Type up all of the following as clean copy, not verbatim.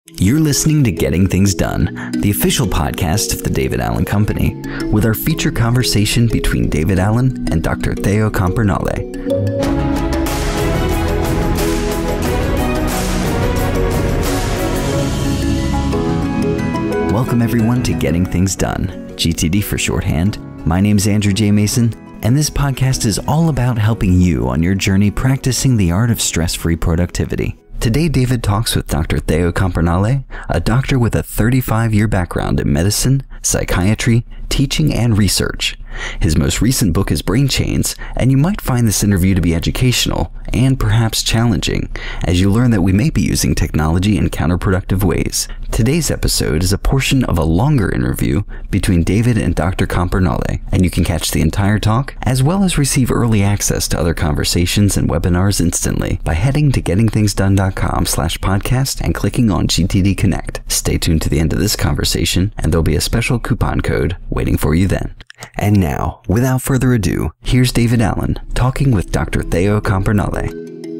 You're listening to Getting Things Done, the official podcast of the David Allen Company, with our feature conversation between David Allen and Dr. Theo Compernolle. Welcome everyone to Getting Things Done, GTD for shorthand. My name's Andrew J. Mason, and this podcast is all about helping you on your journey practicing the art of stress-free productivity. Today, David talks with Dr. Theo Compernolle, a doctor with a 35-year background in medicine, psychiatry, teaching, and research. His most recent book is Brain Chains, and you might find this interview to be educational and perhaps challenging, as you learn that we may be using technology in counterproductive ways. Today's episode is a portion of a longer interview between David and Dr. Compernolle, and you can catch the entire talk, as well as receive early access to other conversations and webinars instantly by heading to gettingthingsdone.com/podcast and clicking on GTD Connect. Stay tuned to the end of this conversation, and there'll be a special coupon code waiting for you then. And now, without further ado, here's David Allen talking with Dr. Theo Compernolle.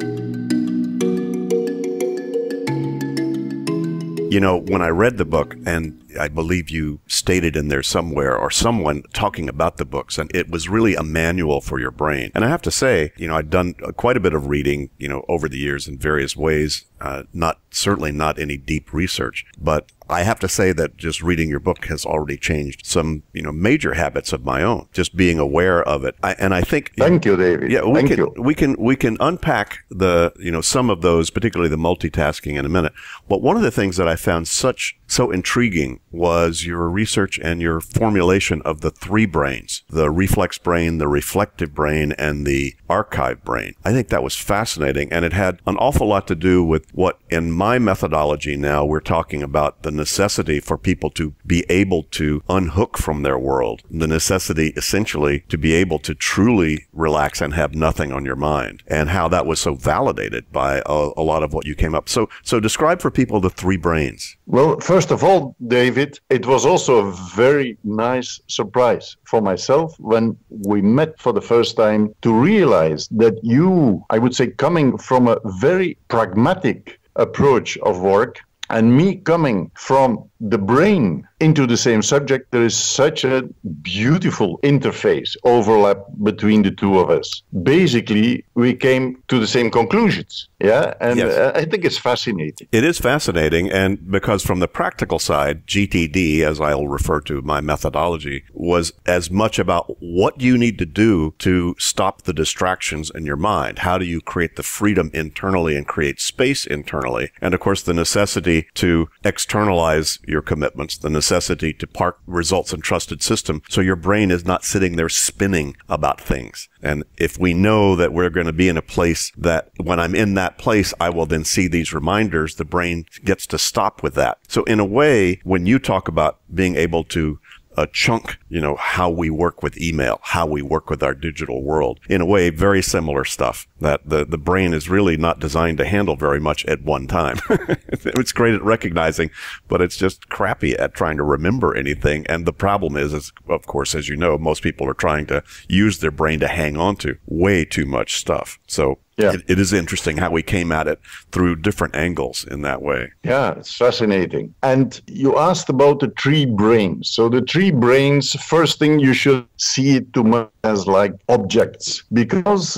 You know, when I read the book, and I believe you stated in there somewhere, or someone talking about the books, and it was really a manual for your brain. And I have to say, you know, I've done quite a bit of reading, you know, over the years in various ways, certainly not any deep research, but I have to say that just reading your book has already changed some, you know, major habits of my own, just being aware of it. And I think... Thank you, David. Yeah, we can unpack the, you know, some of those, particularly the multitasking in a minute. But one of the things that I found so intriguing was your research and your formulation of the three brains, the reflex brain, the reflective brain, and the archive brain. I think that was fascinating, and it had an awful lot to do with what in my methodology now we're talking about the necessity for people to be able to unhook from their world, the necessity essentially to be able to truly relax and have nothing on your mind, and how that was so validated by a lot of what you came up. So describe for people the three brains. Well, first of all, David, it was also a very nice surprise for myself when we met for the first time to realize that you, I would say, coming from a very pragmatic approach of work, and me coming from the brain into the same subject, there is such a beautiful interface, overlap between the two of us. Basically, we came to the same conclusions. Yeah, and yes. I think it's fascinating. It is fascinating, and because from the practical side, GTD, as I'll refer to my methodology, was as much about what you need to do to stop the distractions in your mind. How do you create the freedom internally and create space internally? And of course, the necessity to externalize your commitments, the necessity to park results in trusted system so your brain is not sitting there spinning about things. And if we know that we're going to be in a place that when I'm in that place, I will then see these reminders, the brain gets to stop with that. So in a way, when you talk about being able to chunk, you know, how we work with email, how we work with our digital world. In a way, very similar stuff that the brain is really not designed to handle very much at one time. It's great at recognizing, but it's just crappy at trying to remember anything. And the problem is, of course, as you know, most people are trying to use their brain to hang on to way too much stuff. So yeah. It is interesting how we came at it through different angles in that way. Yeah, it's fascinating. And you asked about the three brains. So the three brains, first thing you should see it too much as like objects, because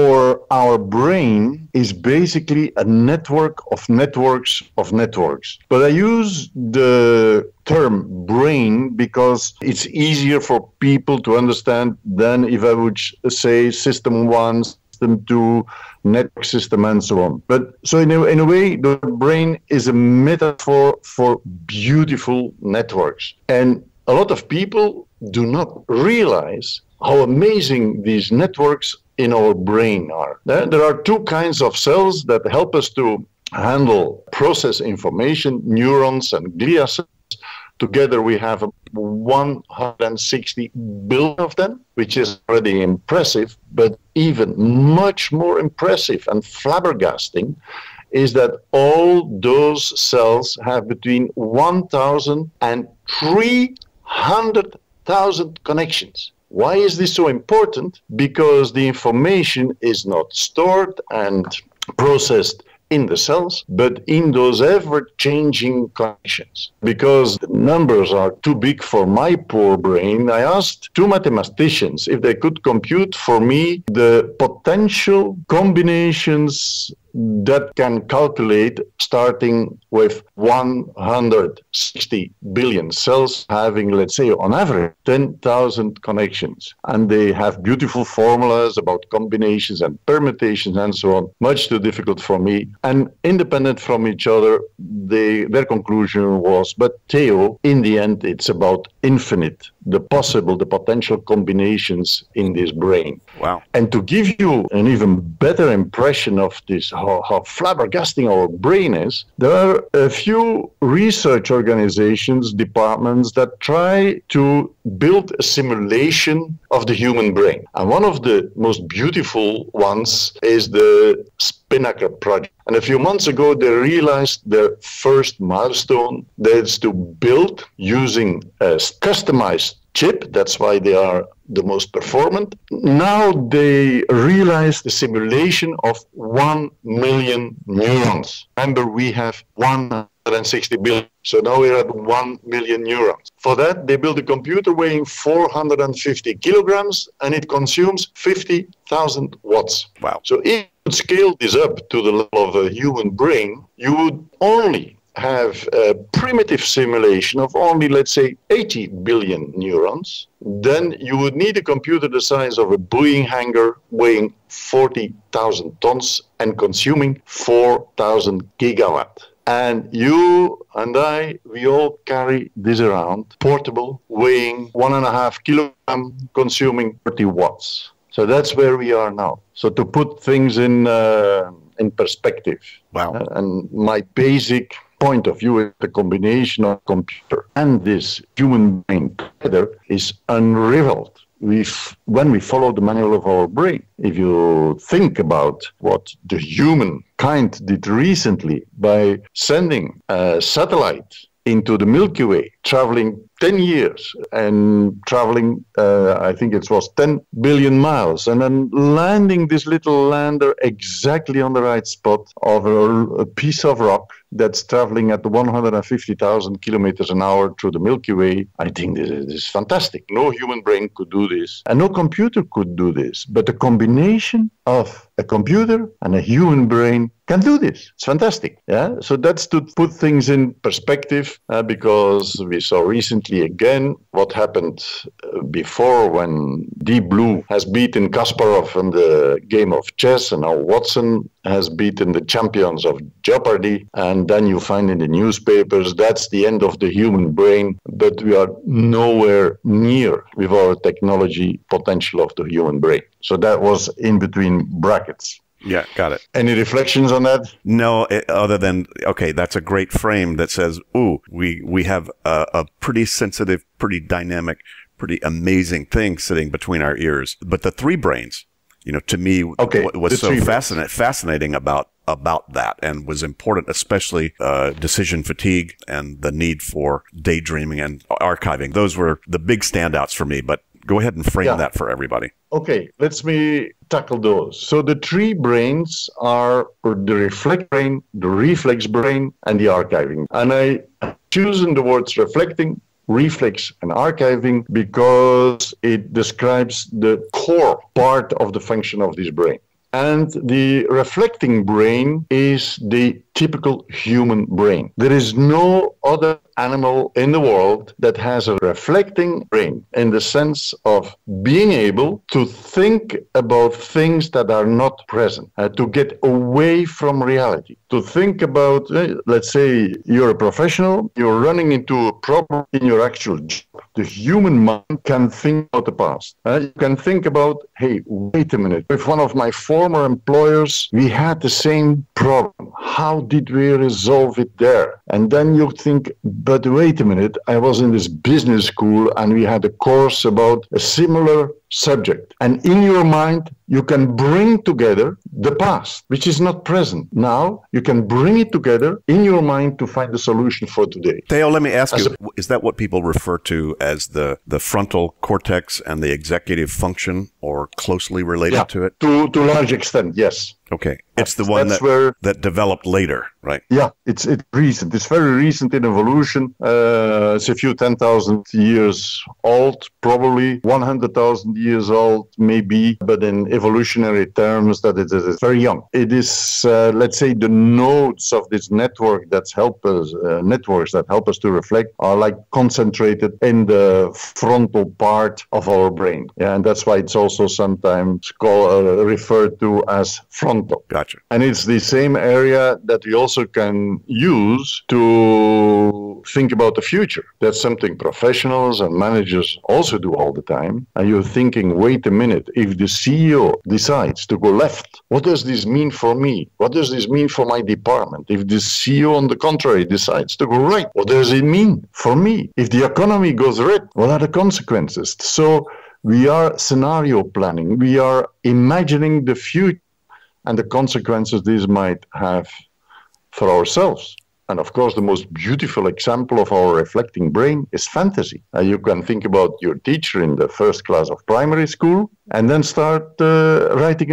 our brain is basically a network of networks of networks. But I use the term brain because it's easier for people to understand than if I would say system 1, system 2, network system, and so on. But so in a way, the brain is a metaphor for beautiful networks. And a lot of people do not realize how amazing these networks in our brain are. There are two kinds of cells that help us to handle, process information, neurons and glia cells. Together we have 160 billion of them, which is already impressive, but even much more impressive and flabbergasting is that all those cells have between 1,000 and 300,000 connections. Why is this so important? Because the information is not stored and processed in the cells, but in those ever-changing connections. Because the numbers are too big for my poor brain, I asked two mathematicians if they could compute for me the potential combinations that can calculate starting with 160 billion cells having, let's say, on average, 10,000 connections. And they have beautiful formulas about combinations and permutations and so on, much too difficult for me. And independent from each other, their conclusion was, but Theo, in the end, it's about infinite, the potential combinations in this brain. Wow. And to give you an even better impression of this, how flabbergasting our brain is, there are a few research organizations, departments that try to build a simulation of the human brain. And one of the most beautiful ones is the Spinnaker project. And a few months ago, they realized their first milestone, that's to build using a customized chip. That's why they are the most performant. Now they realize the simulation of 1 million neurons. Remember, we have 160 billion. So now we're at 1 million neurons. For that, they built a computer weighing 450 kilograms, and it consumes 50,000 watts. Wow. So if you would scale this up to the level of a human brain, you would only have a primitive simulation of only, let's say, 80 billion neurons. Then you would need a computer the size of a Boeing hangar weighing 40,000 tons and consuming 4,000 gigawatt. And you and I, we all carry this around, portable, weighing 1.5 kilogram, consuming 30 watts. So that's where we are now. So to put things in perspective. Wow. And my basic point of view is the combination of computer and this human brain together is unrivaled. When we follow the manual of our brain, if you think about what the humankind did recently by sending a satellite into the Milky Way, traveling 10 years and traveling, I think it was 10 billion miles, and then landing this little lander exactly on the right spot of a piece of rock that's traveling at 150,000 kilometers an hour through the Milky Way. I think this is fantastic. No human brain could do this, and no computer could do this. But the combination of a computer and a human brain can do this. It's fantastic. Yeah. So that's to put things in perspective, because we saw recently again what happened before when Deep Blue has beaten Kasparov in the game of chess, and now Watson has beaten the champions of Jeopardy. And then you find in the newspapers that's the end of the human brain, but we are nowhere near with our technology potential of the human brain. So that was in between brackets. Yeah, got it. Any reflections on that? No, other than, okay, that's a great frame that says, ooh, we have a pretty sensitive, pretty dynamic, pretty amazing thing sitting between our ears. But the three brains, to me, was so fascinating about that, and was important, especially decision fatigue and the need for daydreaming and archiving. Those were the big standouts for me, but go ahead and frame that for everybody. Okay, let me tackle those. So the three brains are the reflect brain, the reflex brain, and the archiving. And I chosen the words reflecting, reflex, and archiving because it describes the core part of the function of this brain. And the reflecting brain is the typical human brain. There is no other animal in the world that has a reflecting brain in the sense of being able to think about things that are not present, to get away from reality, to think about, let's say you're a professional, you're running into a problem in your actual job. The human mind can think about the past. You can think about, hey, wait a minute, with one of my former employers, we had the same problem. How did we resolve it there? And then you think, but wait a minute, I was in this business school and we had a course about a similar subject. And in your mind, you can bring together the past, which is not present. Now, you can bring it together in your mind to find a solution for today. Theo, let me ask you, is that what people refer to as the frontal cortex and the executive function, or closely related to it? To a large extent, yes. Okay. It's the one that developed later, right? Yeah, it's recent. It's very recent in evolution. It's a few 10,000 years old, probably 100,000 years old, maybe. But in evolutionary terms, that it is very young. It is, let's say, the nodes of this network networks that help us to reflect are like concentrated in the frontal part of our brain. Yeah, and that's why it's also sometimes referred to as frontal. Gotcha. And it's the same area that we also can use to think about the future. That's something professionals and managers also do all the time. And you're thinking, wait a minute, if the CEO decides to go left, what does this mean for me? What does this mean for my department? If the CEO, on the contrary, decides to go right, what does it mean for me? If the economy goes red, what are the consequences? So we are scenario planning. We are imagining the future and the consequences this might have for ourselves. And of course, the most beautiful example of our reflecting brain is fantasy. You can think about your teacher in the first class of primary school and then start writing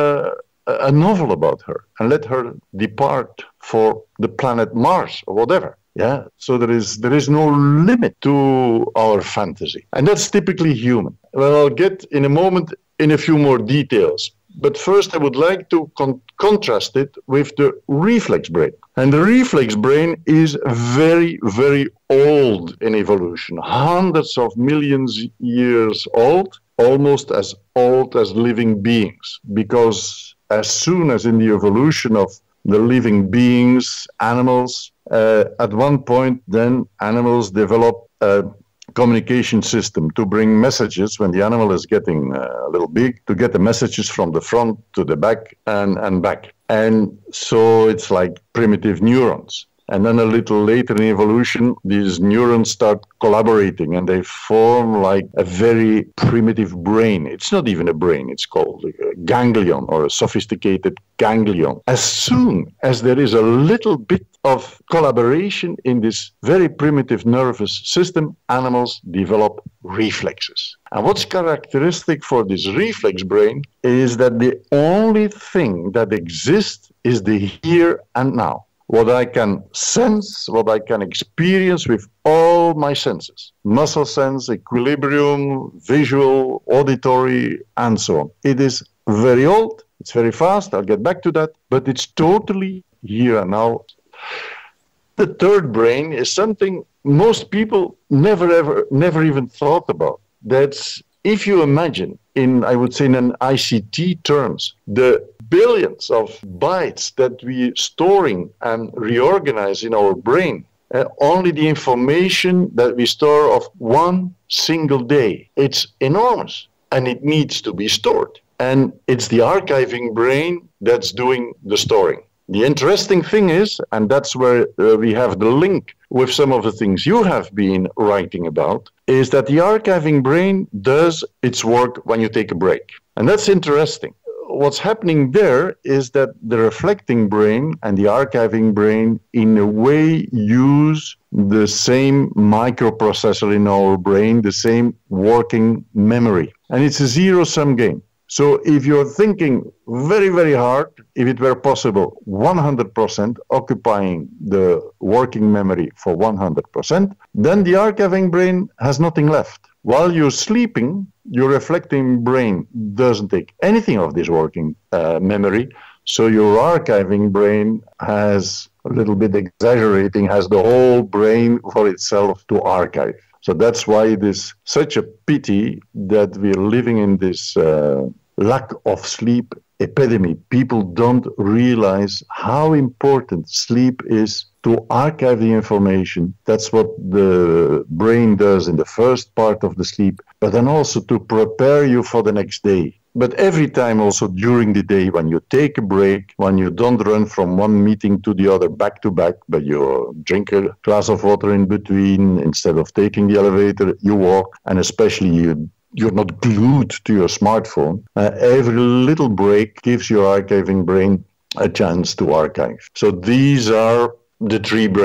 a novel about her and let her depart for the planet Mars or whatever. Yeah, so there is no limit to our fantasy. And that's typically human. Well, I'll get in a moment in a few more details. But first, I would like to contrast it with the reflex brain. And the reflex brain is very, very old in evolution, hundreds of millions of years old, almost as old as living beings. Because as soon as in the evolution of the living beings, animals, at one point, then animals develop a communication system to bring messages when the animal is getting a little big, to get the messages from the front to the back and back. And so it's like primitive neurons. And then a little later in evolution, these neurons start collaborating and they form like a very primitive brain. It's not even a brain, it's called a ganglion or a sophisticated ganglion. As soon as there is a little bit of collaboration in this very primitive nervous system, animals develop reflexes. And what's characteristic for this reflex brain is that the only thing that exists is the here and now. What I can sense, what I can experience with all my senses. Muscle sense, equilibrium, visual, auditory, and so on. It is very old, it's very fast, I'll get back to that, but it's totally here and now. The third brain is something most people never even thought about. That's, if you imagine, I would say in an ICT terms, the billions of bytes that we storing and reorganize in our brain, only the information that we store of one single day, it's enormous and it needs to be stored. And it's the archiving brain that's doing the storing. The interesting thing is, and that's where we have the link with some of the things you have been writing about, is that the archiving brain does its work when you take a break. And that's interesting. What's happening there is that the reflecting brain and the archiving brain in a way use the same microprocessor in our brain, the same working memory. And it's a zero-sum game. So if you're thinking very, very hard, if it were possible, 100% occupying the working memory for 100%, then the archiving brain has nothing left. While you're sleeping, your reflecting brain doesn't take anything of this working memory. So your archiving brain has, a little bit exaggerating, has the whole brain for itself to archive. So that's why it is such a pity that we're living in this lack of sleep epidemic. People don't realize how important sleep is to archive the information. That's what the brain does in the first part of the sleep, but then also to prepare you for the next day. But every time also during the day when you take a break, when you don't run from one meeting to the other back to back, but you drink a glass of water in between, instead of taking the elevator, you walk, and especially you're not glued to your smartphone. Every little break gives your archiving brain a chance to archive. So these are the three brains.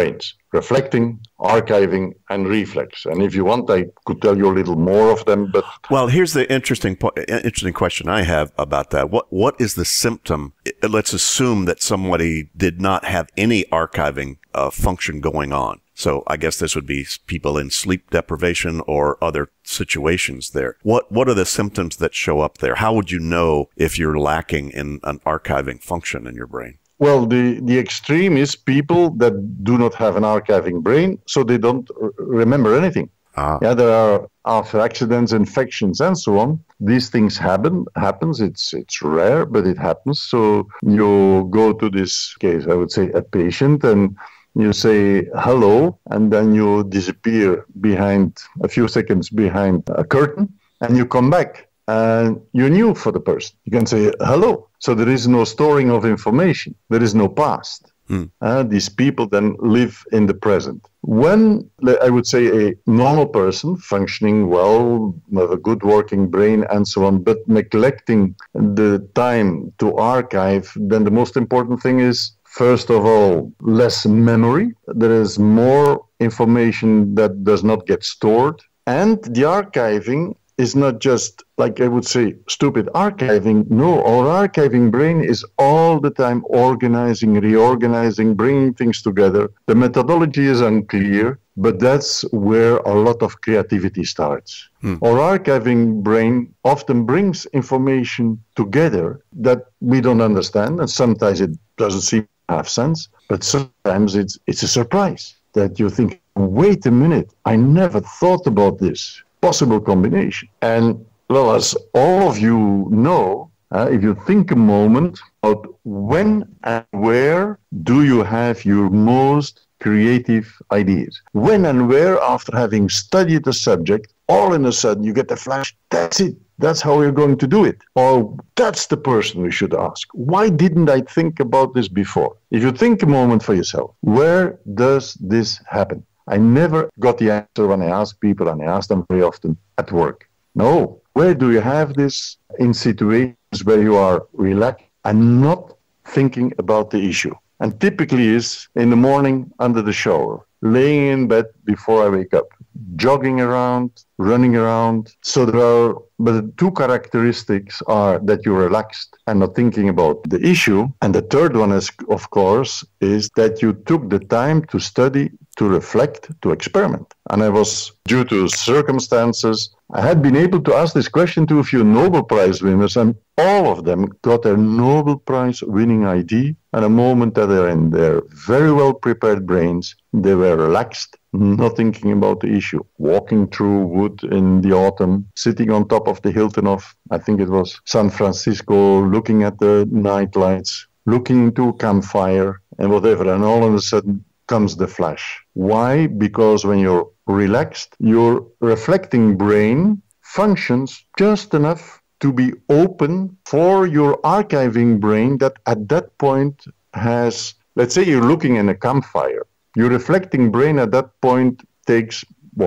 reflecting, archiving, and reflex. And if you want, I could tell you a little more of them. But well, here's the interesting question I have about that. What is the symptom? Let's assume that somebody did not have any archiving function going on. So I guess this would be people in sleep deprivation or other situations there. What are the symptoms that show up there? How would you know if you're lacking in an archiving function in your brain? Well, the extreme is people that do not have an archiving brain, so they don't remember anything. Yeah, there are, after accidents, infections, and so on, these things happens. It's rare, but it happens. So you go to this case, I would say a patient, and you say hello, and then you disappear behind a few seconds behind a curtain, and you come back, and you're new for the person. You can say hello. So there is no storing of information. There is no past. These people then live in the present. When, I would say, a normal person functioning well, with a good working brain and so on, but neglecting the time to archive, then the most important thing is, first of all, less memory. There is more information that does not get stored. And the archiving is not just, like I would say, stupid archiving. No, our archiving brain is all the time organizing, reorganizing, bringing things together. The methodology is unclear, but that's where a lot of creativity starts. Our archiving brain often brings information together that we don't understand, and sometimes it doesn't seem to have sense, but sometimes it's a surprise that you think, wait a minute, I never thought about this possible combination. And well, as all of you know, if you think a moment about when and where do you have your most creative ideas? When and where, after having studied the subject, all in a sudden you get the flash, that's it. That's how we're going to do it. Or that's the person we should ask. Why didn't I think about this before? If you think a moment for yourself, where does this happen? I never got the answer when I ask people, and I ask them very often at work. No, where do you have this? In situations where you are relaxed and not thinking about the issue. And typically is in the morning under the shower, laying in bed before I wake up, jogging around, running around. So but the two characteristics are that you're relaxed and not thinking about the issue. And the third one is, of course, is that you took the time to study, to reflect, to experiment. And I was, due to circumstances, I had been able to ask this question to a few Nobel Prize winners, and all of them got their Nobel Prize winning ID at a moment that they're in their very well prepared brains. They were relaxed, not thinking about the issue, walking through wood in the autumn, sitting on top of the Hilton of, I think it was San Francisco, looking at the night lights, looking into a campfire and whatever. And all of a sudden comes the flash. Why? Because when you're relaxed, your reflecting brain functions just enough to be open for your archiving brain that at that point has, let's say you're looking in a campfire. Your reflecting brain at that point takes,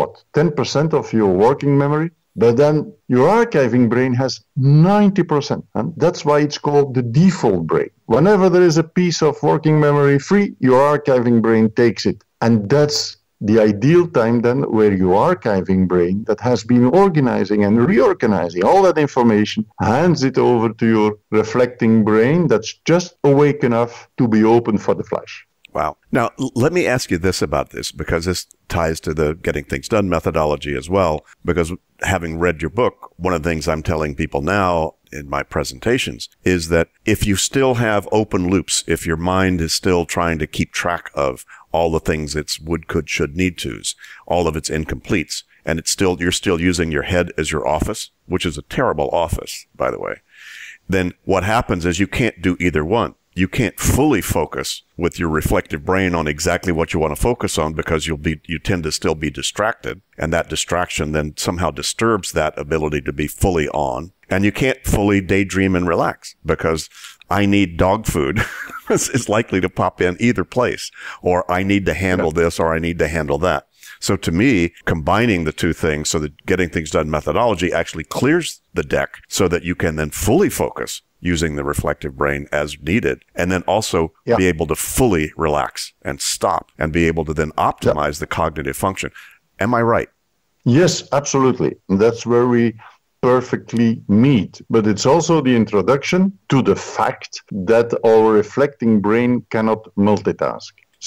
10% of your working memory? But then your archiving brain has 90%. And that's why it's called the default brain. Whenever there is a piece of working memory free, your archiving brain takes it. And that's the ideal time then where your archiving brain that has been organizing and reorganizing all that information hands it over to your reflecting brain that's just awake enough to be open for the flash. Wow. Now, let me ask you this about this, because this ties to the getting things done methodology as well, because having read your book, one of the things I'm telling people now in my presentations is that if you still have open loops, if your mind is still trying to keep track of all the things it's would, could, should, need tos, all of its incompletes, and you're still using your head as your office, which is a terrible office, by the way, then what happens is you can't do either one. You can't fully focus with your reflective brain on exactly what you want to focus on, because you tend to still be distracted, and that distraction then somehow disturbs that ability to be fully on. And you can't fully daydream and relax, because I need dog food is likely to pop in either place, or I need to handle this, or I need to handle that. So to me, combining the two things so that getting things done methodology actually clears the deck so that you can then fully focus using the reflective brain as needed, and then also be able to fully relax and stop and be able to then optimize the cognitive function. Am I right? Yes, absolutely. And that's where we perfectly meet. But it's also the introduction to the fact that our reflecting brain cannot multitask.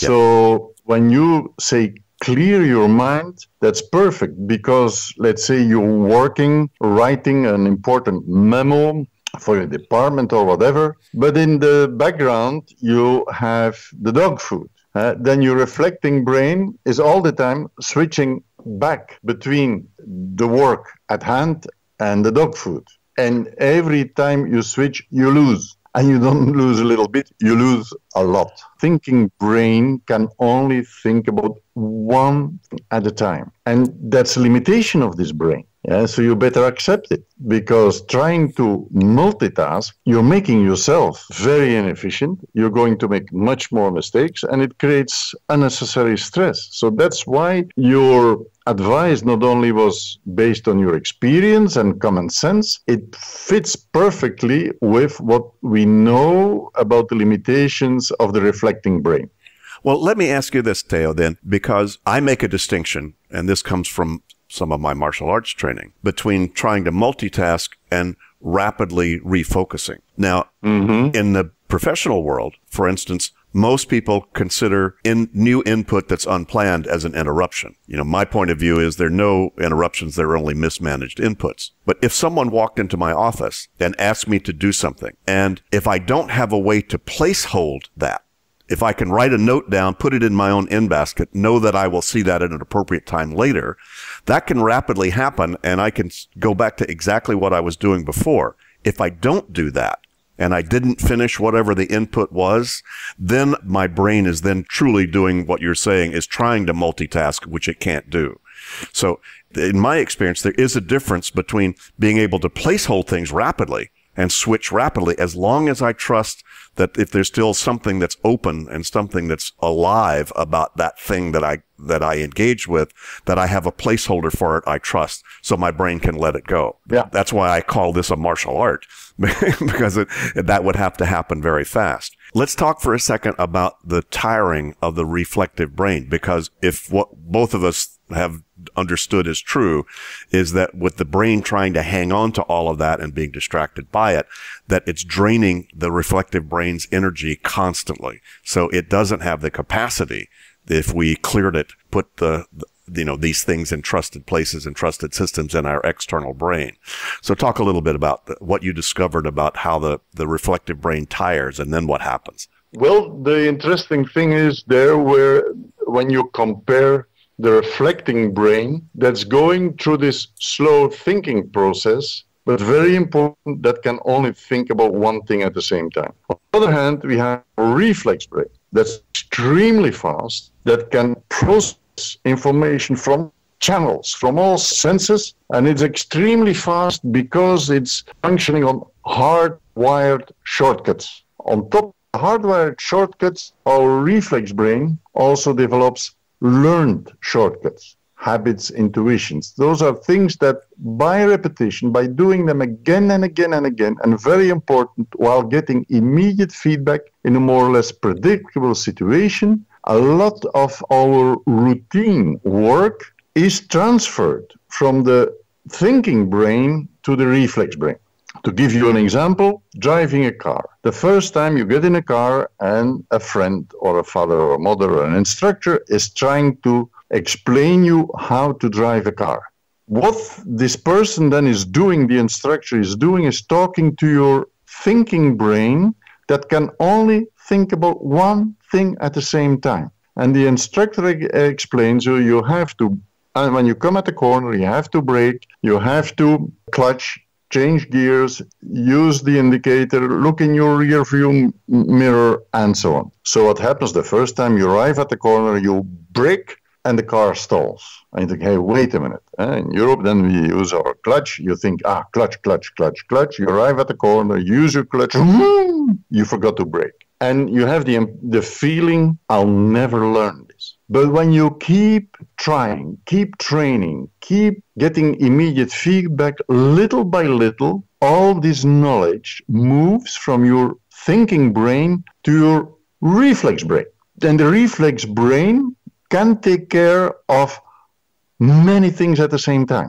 So when you say clear your mind, that's perfect, because let's say you're writing an important memo for your department or whatever, but in the background you have the dog food. Then your reflecting brain is all the time switching back between the work at hand and the dog food. And every time you switch, you lose. And you don't lose a little bit, you lose a lot. Thinking brain can only think about one thing at a time. And that's a limitation of this brain. So you better accept it, because trying to multitask, you're making yourself very inefficient. You're going to make much more mistakes, and it creates unnecessary stress. So that's why your advice not only was based on your experience and common sense, it fits perfectly with what we know about the limitations of the reflecting brain. Well, let me ask you this, Theo, then, because I make a distinction, and this comes from some of my martial arts training, between trying to multitask and rapidly refocusing. Now, in the professional world, for instance, most people consider new input that's unplanned as an interruption. My point of view is there are no interruptions, there are only mismanaged inputs. But if someone walked into my office and asked me to do something, and if I don't have a way to place hold that, if I can write a note down, put it in my own in basket, know that I will see that at an appropriate time later, that can rapidly happen, and I can go back to exactly what I was doing before. If I don't do that, and I didn't finish whatever the input was, then my brain is then truly doing what you're saying, is trying to multitask, which it can't do. So in my experience, there is a difference between being able to placehold things rapidly and switch rapidly, as long as I trust that if there's still something that's open and something that's alive about that thing that I engage with, that I have a placeholder for it I trust, so my brain can let it go. Yeah. That's why I call this a martial art, because that would have to happen very fast. Let's talk for a second about the tiring of the reflective brain, because if what both of us have understood is true, is that with the brain trying to hang on to all of that and being distracted by it, that it's draining the reflective brain's energy constantly. So it doesn't have the capacity, if we cleared it, put these things in trusted places and trusted systems in our external brain. So talk a little bit about what you discovered about how the reflective brain tires, and then what happens. Well, the interesting thing is there where when you compare the reflecting brain that's going through this slow thinking process, but very important, that can only think about one thing at the same time. On the other hand, we have a reflex brain that's extremely fast, that can process information from channels, from all senses, and it's extremely fast because it's functioning on hardwired shortcuts. On top of hardwired shortcuts, our reflex brain also develops learned shortcuts, habits, intuitions. Those are things that by repetition, by doing them again and again and again, and very important, while getting immediate feedback in a more or less predictable situation, a lot of our routine work is transferred from the thinking brain to the reflex brain. To give you an example, driving a car. The first time you get in a car and a friend or a father or a mother or an instructor is trying to explain you how to drive a car. What this person then is doing, the instructor is doing, is talking to your thinking brain that can only think about one thing at the same time. And the instructor explains you have to, and when you come at the corner, you have to brake, you have to clutch, change gears, use the indicator, look in your rear view mirror, and so on. So what happens the first time you arrive at the corner, you brake and the car stalls. And you think, hey, wait a minute. In Europe, then we use our clutch. You think, clutch, clutch, clutch, clutch. You arrive at the corner, use your clutch, you forgot to brake. And you have the feeling, I'll never learn this. But when you keep trying, keep training, keep getting immediate feedback, little by little, all this knowledge moves from your thinking brain to your reflex brain. And the reflex brain can take care of many things at the same time.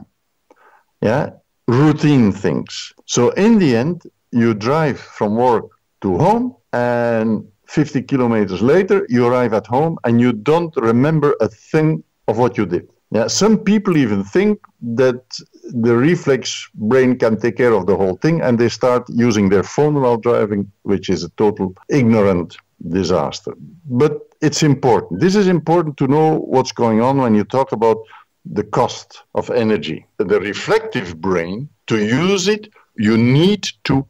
Yeah, routine things. So in the end, you drive from work to home, and 50 kilometers later, you arrive at home and you don't remember a thing of what you did. Yeah, some people even think that the reflex brain can take care of the whole thing, and they start using their phone while driving, which is a total ignorant disaster. But it's important. This is important to know what's going on when you talk about the cost of energy. The reflective brain, to use it, you need to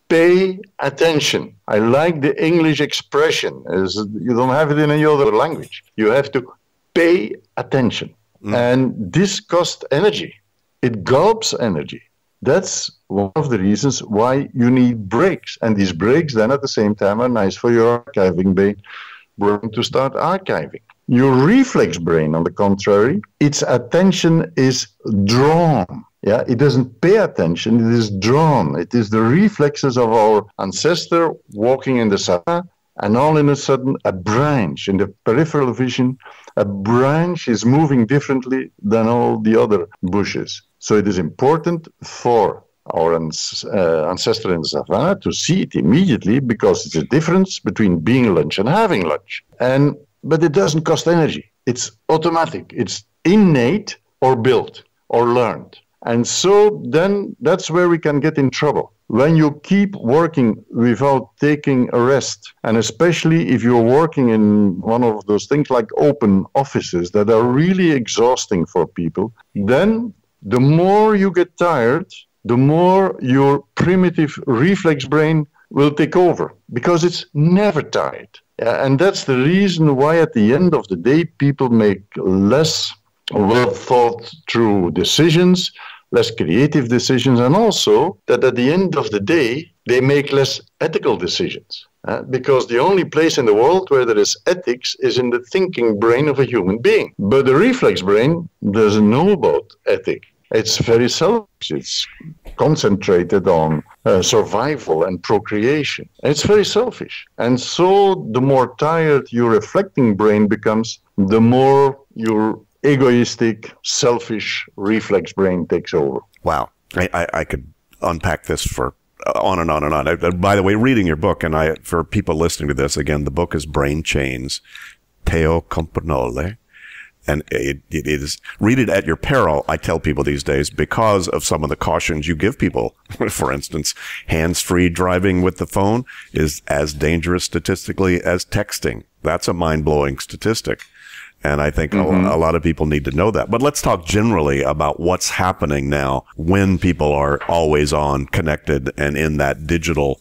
pay attention. I like the English expression. You don't have it in any other language. You have to pay attention. And this costs energy. It gulps energy. That's one of the reasons why you need breaks. And these breaks then at the same time are nice for your archiving brain to start archiving. Your reflex brain, on the contrary, its attention is drawn. Yeah, it doesn't pay attention, it is drawn. It is the reflexes of our ancestor walking in the savannah, and all in a sudden, a branch in the peripheral vision, a branch is moving differently than all the other bushes. So it is important for our ancestor in the savannah to see it immediately, because it's a difference between being lunch and having lunch. But it doesn't cost energy. It's automatic. It's innate or built or learned. And so then that's where we can get in trouble. When you keep working without taking a rest, and especially if you're working in one of those things like open offices that are really exhausting for people, then the more you get tired, the more your primitive reflex brain will take over, because it's never tired. And that's the reason why at the end of the day, people make less well thought through decisions, less creative decisions, and also that at the end of the day, they make less ethical decisions. Because the only place in the world where there is ethics is in the thinking brain of a human being. But the reflex brain doesn't know about ethics. It's very selfish. It's concentrated on survival and procreation. It's very selfish. And so the more tired your reflecting brain becomes, the more your egoistic, selfish reflex brain takes over. Wow. I could unpack this for on and on and on. By the way, reading your book, and for people listening to this, again, the book is Brain Chains, Theo Compernolle. And it is, read it at your peril, I tell people these days, because of some of the cautions you give people. For instance, hands-free driving with the phone is as dangerous statistically as texting. That's a mind-blowing statistic. And I think a lot of people need to know that. But let's talk generally about what's happening now when people are always on, connected, and in that digital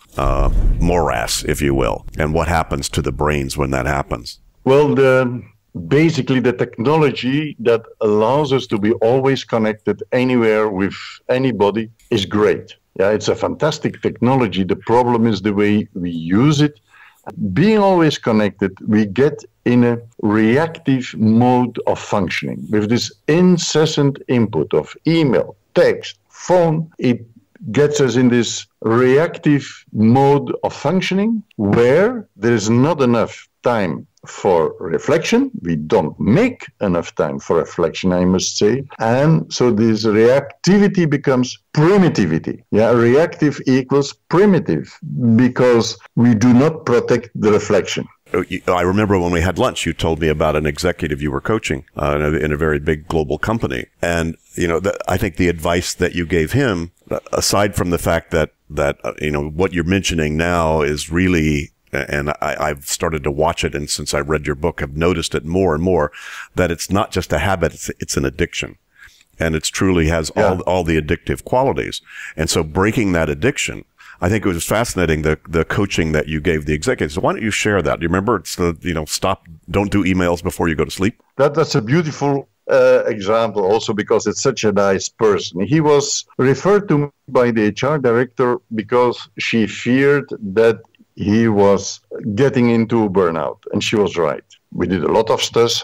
morass, if you will, and what happens to the brains when that happens. Well, basically the technology that allows us to be always connected anywhere with anybody is great. Yeah, it's a fantastic technology. The problem is the way we use it. Being always connected, we get in a reactive mode of functioning. With this incessant input of email, text, phone, it gets us in this reactive mode of functioning where there is not enough time for reflection. We don't make enough time for reflection, I must say. And so this reactivity becomes primitivity. Yeah, reactive equals primitive because we do not protect the reflection. I remember when we had lunch, you told me about an executive you were coaching in a very big global company. And, I think the advice that you gave him, aside from the fact that what you're mentioning now is really, and I've started to watch it, and since I read your book, I've noticed it more and more, that it's not just a habit, it's an addiction. And it truly has all the addictive qualities. And so breaking that addiction, I think it was fascinating, the coaching that you gave the executives. So why don't you share that? Do you remember? It's don't do emails before you go to sleep. That's a beautiful example also because it's such a nice person. He was referred to by the HR director because she feared that he was getting into burnout, and she was right. We did a lot of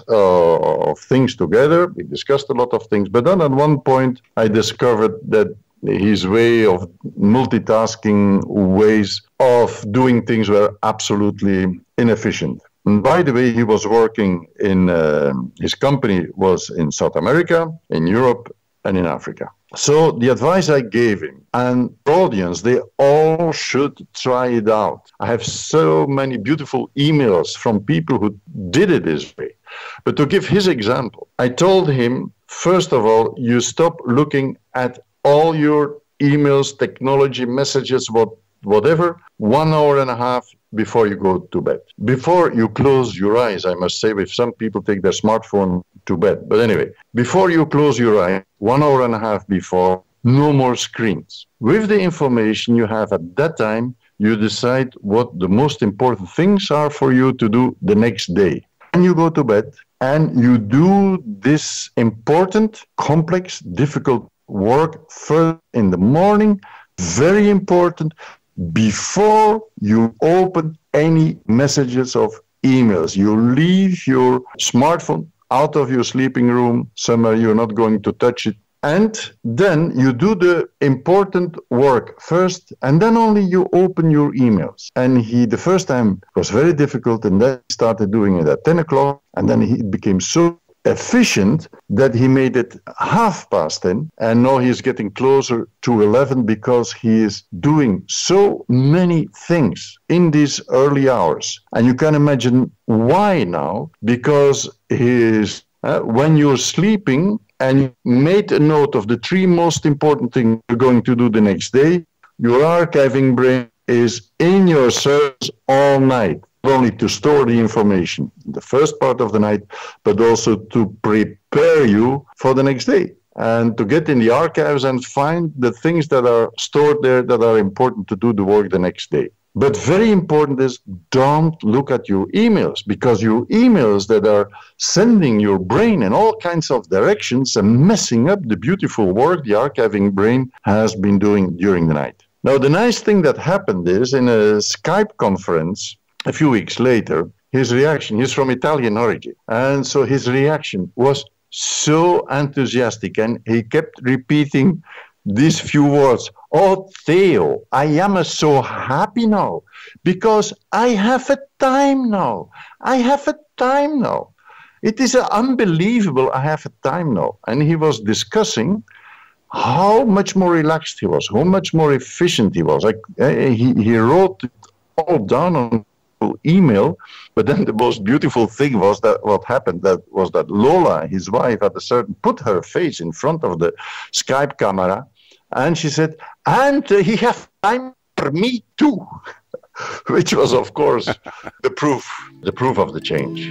things together. We discussed a lot of things. But then at one point, I discovered that his way of multitasking, ways of doing things were absolutely inefficient. And by the way, he was working in, his company was in South America, in Europe, and in Africa. So the advice I gave him, and the audience, they all should try it out. I have so many beautiful emails from people who did it this way. But to give his example, I told him, first of all, you stop looking at all your emails, technology, messages, whatever, 1 hour and a half before you go to bed. Before you close your eyes, I must say, if some people take their smartphone to bed. But anyway, before you close your eyes, 1 hour and a half before, no more screens. With the information you have at that time, you decide what the most important things are for you to do the next day. And you go to bed and you do this important, complex, difficult work first in the morning, very important, before you open any messages of emails. You leave your smartphone out of your sleeping room, somewhere you're not going to touch it. And then you do the important work first, and then only you open your emails. And the first time was very difficult, and then he started doing it at 10 o'clock, and then he became so efficient that he made it 10:30, and now he's getting closer to 11 because he is doing so many things in these early hours. And you can imagine why now, because when you're sleeping and you made a note of the 3 most important things you're going to do the next day, your archiving brain is in your servers all night. Not only to store the information the first part of the night, but also to prepare you for the next day and to get in the archives and find the things that are stored there that are important to do the work the next day. But very important is, don't look at your emails, because your emails that are sending your brain in all kinds of directions and messing up the beautiful work the archiving brain has been doing during the night. Now, the nice thing that happened is, in a Skype conference a few weeks later, his reaction, he's from Italian origin, and so his reaction was so enthusiastic, and he kept repeating these few words: "Oh, Theo, I am so happy now, because I have a time now. I have a time now. It is unbelievable, I have a time now." And he was discussing how much more relaxed he was, how much more efficient he was. Like he wrote it all down on email, but then the most beautiful thing was that what happened was that Lola, his wife, put her face in front of the Skype camera, and she said, "And he have time for me too," which was, of course, the proof of the change.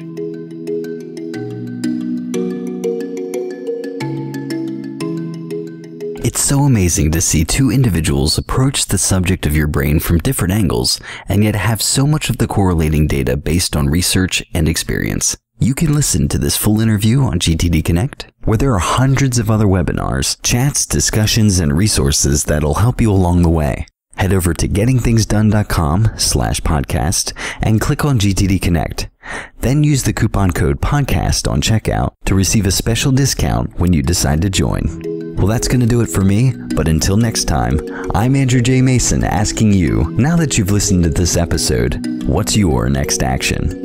It's so amazing to see 2 individuals approach the subject of your brain from different angles and yet have so much of the correlating data based on research and experience. You can listen to this full interview on GTD Connect, where there are hundreds of other webinars, chats, discussions, and resources that'll help you along the way. Head over to gettingthingsdone.com/podcast and click on GTD Connect. Then use the coupon code podcast on checkout to receive a special discount when you decide to join. Well, that's going to do it for me, but until next time, I'm Andrew J. Mason asking you, now that you've listened to this episode, what's your next action?